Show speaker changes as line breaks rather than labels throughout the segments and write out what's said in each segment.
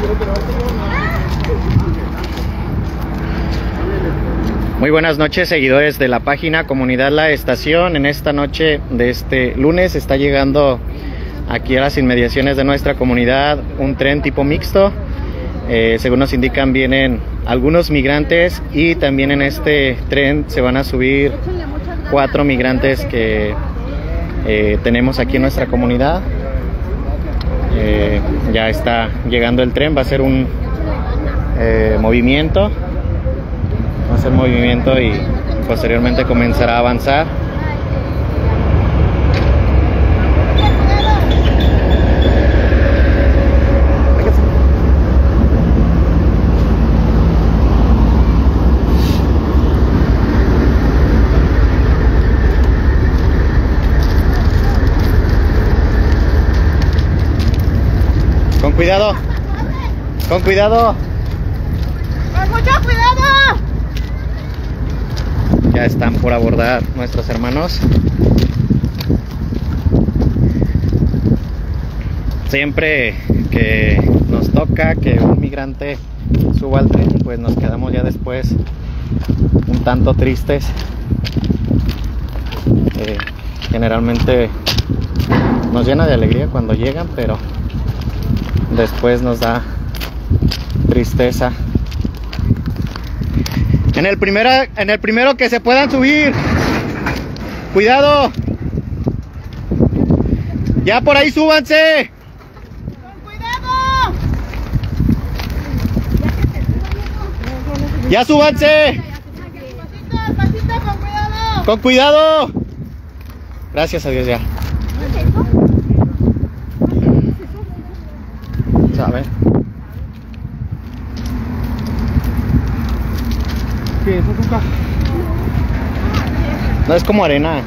Muy buenas noches, seguidores de la página Comunidad La Estación. En esta noche de este lunes está llegando aquí a las inmediaciones de nuestra comunidad un tren tipo mixto. Según nos indican, vienen algunos migrantes y también en este tren se van a subir 4 migrantes que tenemos aquí en nuestra comunidad. Ya está llegando el tren, va a ser un movimiento. Va a hacer movimiento y posteriormente comenzará a avanzar. Con cuidado. Con cuidado.
Con mucho cuidado.
Ya están por abordar nuestros hermanos. Siempre que nos toca que un migrante suba al tren, pues nos quedamos ya después un tanto tristes. Generalmente nos llena de alegría cuando llegan, pero después nos da tristeza. En el primero que se puedan subir. Cuidado. Ya por ahí súbanse.
Con cuidado.
Ya súbanse.
Pasito, con cuidado.
Con cuidado. Gracias a Dios ya. ¿Sabe?
¿Qué es azúcar?
No, es como arena.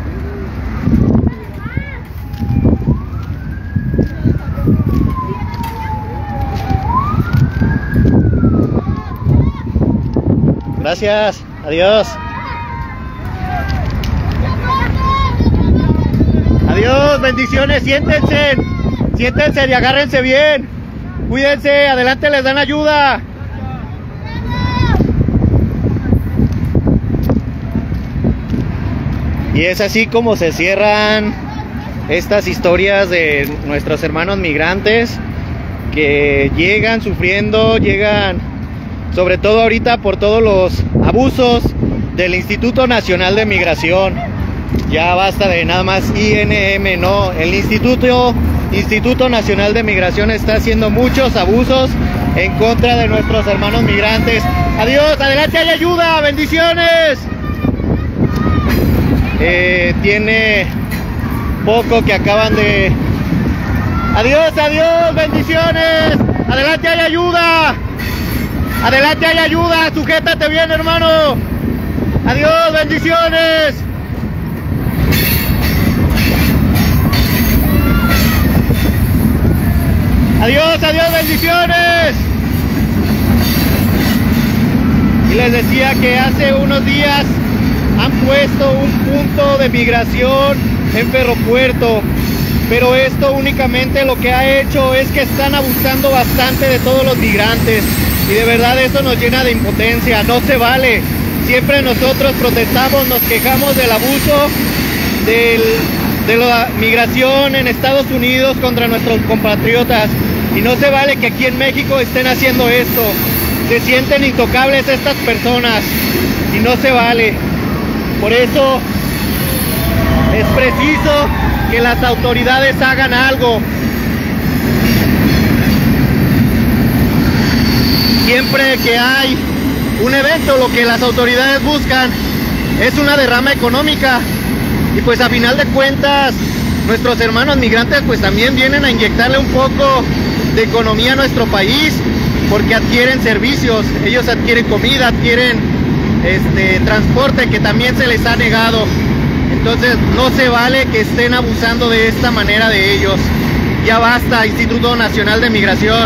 Gracias. Adiós. Adiós, bendiciones. Siéntense. Siéntense y agárrense bien. Cuídense, adelante les dan ayuda. Y es así como se cierran estas historias de nuestros hermanos migrantes que llegan sufriendo, llegan sobre todo ahorita por todos los abusos del Instituto Nacional de Migración. Ya basta de nada más INM, no, el Instituto Nacional de Migración está haciendo muchos abusos en contra de nuestros hermanos migrantes. Adiós, adelante, hay ayuda, bendiciones. Tiene poco que acaban de... Adiós, adiós, bendiciones. Adelante, hay ayuda. Adelante, hay ayuda, sujétate bien, hermano. Adiós, bendiciones. Adiós, adiós, bendiciones. Y les decía que hace unos días han puesto un punto de migración en Ferropuerto, pero esto únicamente lo que ha hecho es que están abusando bastante de todos los migrantes y de verdad eso nos llena de impotencia. No se vale. Siempre nosotros protestamos, nos quejamos del abuso de la migración en Estados Unidos contra nuestros compatriotas. Y no se vale que aquí en México estén haciendo esto. Se sienten intocables estas personas y no se vale. Por eso es preciso que las autoridades hagan algo. Siempre que hay un evento, lo que las autoridades buscan es una derrama económica. Y pues a final de cuentas, nuestros hermanos migrantes pues también vienen a inyectarle un poco de economía a nuestro país, porque adquieren servicios, ellos adquieren comida, adquieren transporte que también se les ha negado. Entonces no se vale que estén abusando de esta manera de ellos. Ya basta, Instituto Nacional de Migración.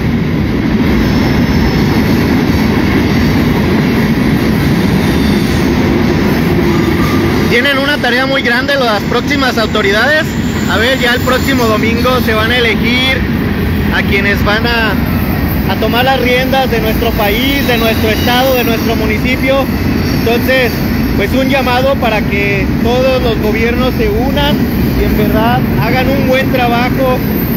Tienen una tarea muy grande las próximas autoridades. A ver, ya el próximo domingo se van a elegir a quienes van a a tomar las riendas de nuestro país, de nuestro estado, de nuestro municipio. Entonces, pues un llamado para que todos los gobiernos se unan y en verdad hagan un buen trabajo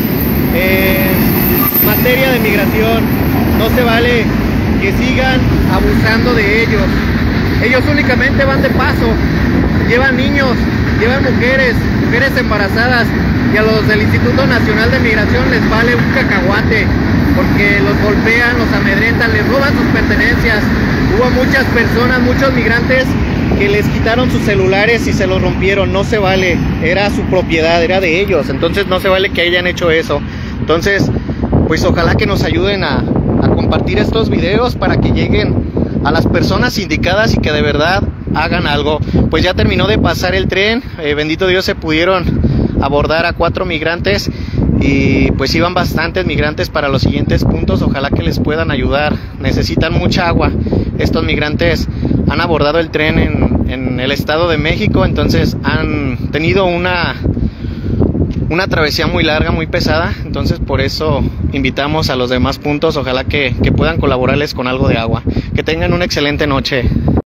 en materia de migración. No se vale que sigan abusando de ellos. Ellos únicamente van de paso, llevan niños, llevan mujeres embarazadas, y a los del Instituto Nacional de Migración les vale un cacahuate, porque los golpean, los amedrentan, les roban sus pertenencias. Hubo muchas personas, muchos migrantes que les quitaron sus celulares y se los rompieron. No se vale, era su propiedad, era de ellos, entonces no se vale que hayan hecho eso. Entonces, pues ojalá que nos ayuden a compartir estos videos para que lleguen a las personas indicadas y que de verdad hagan algo. Pues ya terminó de pasar el tren, bendito Dios, se pudieron abordar a 4 migrantes y pues iban bastantes migrantes para los siguientes puntos. Ojalá que les puedan ayudar, necesitan mucha agua. Estos migrantes han abordado el tren en el Estado de México, entonces han tenido una travesía muy larga, muy pesada. Entonces por eso invitamos a los demás puntos, ojalá que puedan colaborarles con algo de agua. Que tengan una excelente noche.